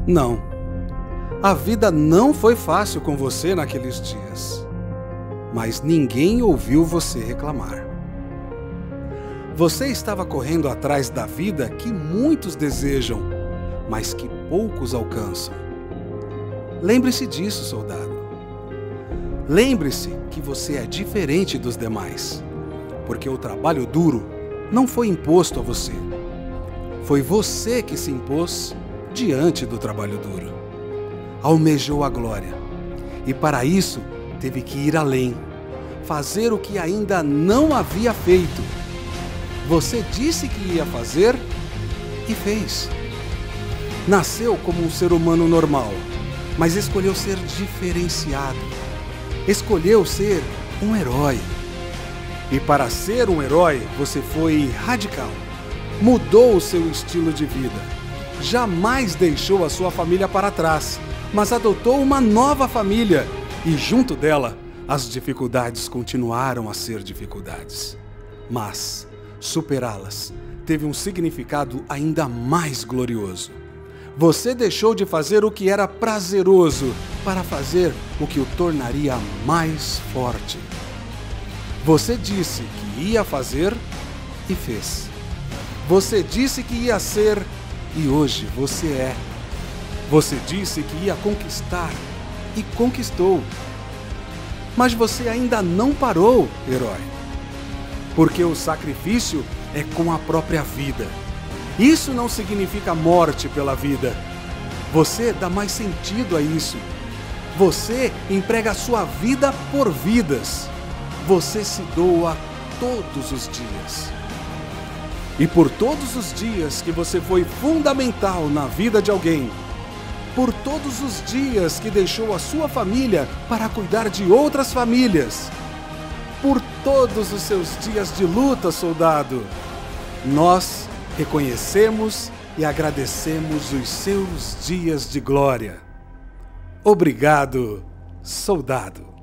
Não. A vida não foi fácil com você naqueles dias. Mas ninguém ouviu você reclamar. Você estava correndo atrás da vida que muitos desejam, mas que poucos alcançam. Lembre-se disso, soldado. Lembre-se que você é diferente dos demais, porque o trabalho duro não foi imposto a você. Foi você que se impôs diante do trabalho duro. Almejou a glória e para isso teve que ir além, fazer o que ainda não havia feito. Você disse que ia fazer e fez. Nasceu como um ser humano normal, mas escolheu ser diferenciado. Escolheu ser um herói. E para ser um herói, você foi radical. Mudou o seu estilo de vida. Jamais deixou a sua família para trás, mas adotou uma nova família. E junto dela, as dificuldades continuaram a ser dificuldades. Mas superá-las teve um significado ainda mais glorioso. Você deixou de fazer o que era prazeroso para fazer o que o tornaria mais forte. Você disse que ia fazer e fez. Você disse que ia ser e hoje você é. Você disse que ia conquistar e conquistou. Mas você ainda não parou, herói. Porque o sacrifício é com a própria vida. Isso não significa morte pela vida. Você dá mais sentido a isso. Você emprega a sua vida por vidas. Você se doa todos os dias. E por todos os dias que você foi fundamental na vida de alguém, por todos os dias que deixou a sua família para cuidar de outras famílias, por todos os seus dias de luta, soldado, nós reconhecemos e agradecemos os seus dias de glória. Obrigado, soldado.